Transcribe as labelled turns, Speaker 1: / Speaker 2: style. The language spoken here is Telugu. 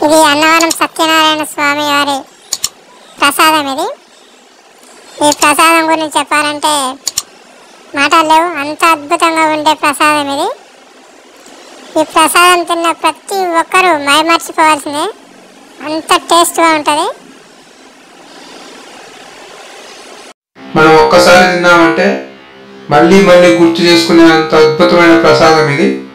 Speaker 1: ఇది అన్నవరం సత్యనారాయణ స్వామి వారి ప్రసాదం. ఈ ప్రసాదం గురించి చెప్పాలంటే మాటలు లేవు, అంత అద్భుతంగా ఉండే ప్రసాదం ఇది. ఈ ప్రసాదం తిన్న ప్రతి ఒక్కరూ మైమర్చిపోవాల్సిందే, అంత టేస్ట్గా ఉంటుంది.
Speaker 2: మనం ఒక్కసారి తిన్నామంటే మళ్ళీ మళ్ళీ గుర్తు చేసుకునే అంత అద్భుతమైన ప్రసాదం ఇది.